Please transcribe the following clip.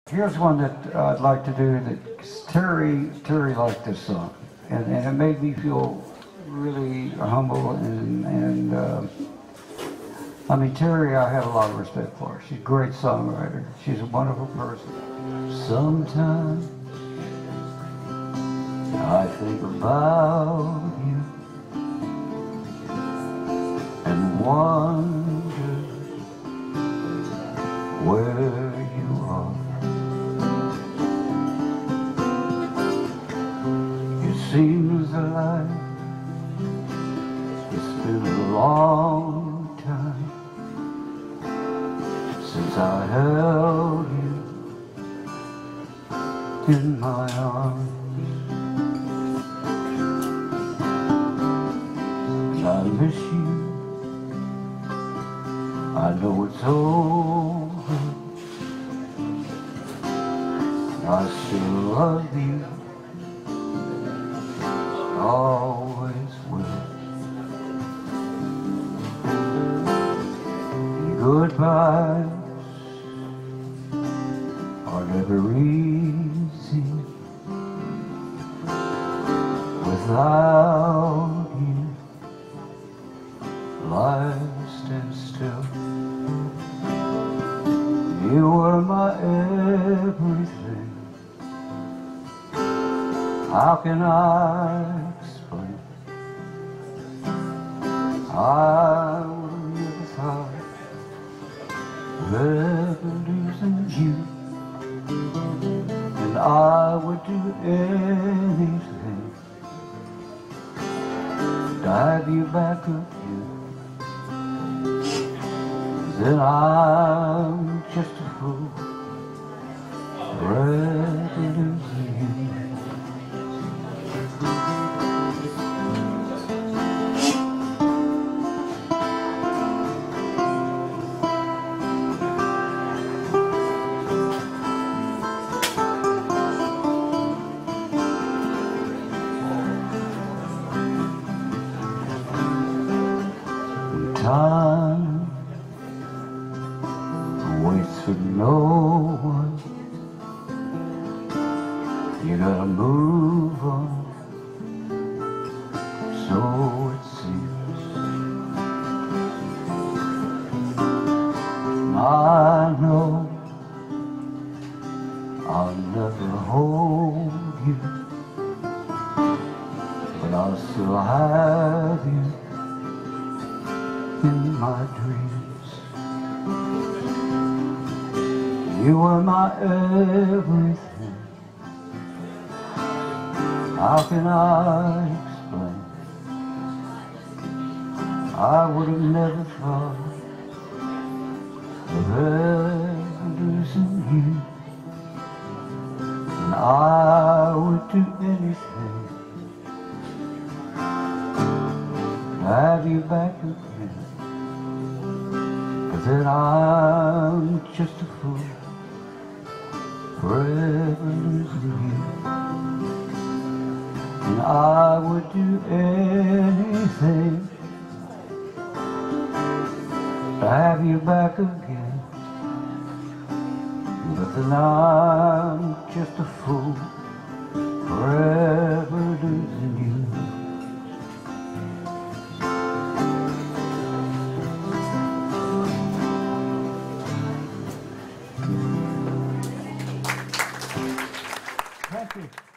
Here's one that I'd like to do that Terri liked this song, and it made me feel really humble and I mean, Terri, I have a lot of respect for her. She's a great songwriter. She's a wonderful person. Sometimes I think about you and wonder where you are. It seems alive. It's been a long time since I held you in my arms. I miss you. I know it's over. I still love you. Always will. Goodbyes are never easy without you. Life stands still. You were my everything. How can I explain? I would never thought of ever losing you, and I would do anything to have you back again. Then I'm just a fool for ever losing you. Time waits for no one. You gotta move on, so it seems. I know I'll never hold you, but I'll still have you in my dreams. You were my everything. How can I explain? I would have never thought of ever losing you, and I would do anything to have you back again. But then I'm just a fool forever losing you, and I would do anything to have you back again. But then I'm just a fool forever losing you. Thank you.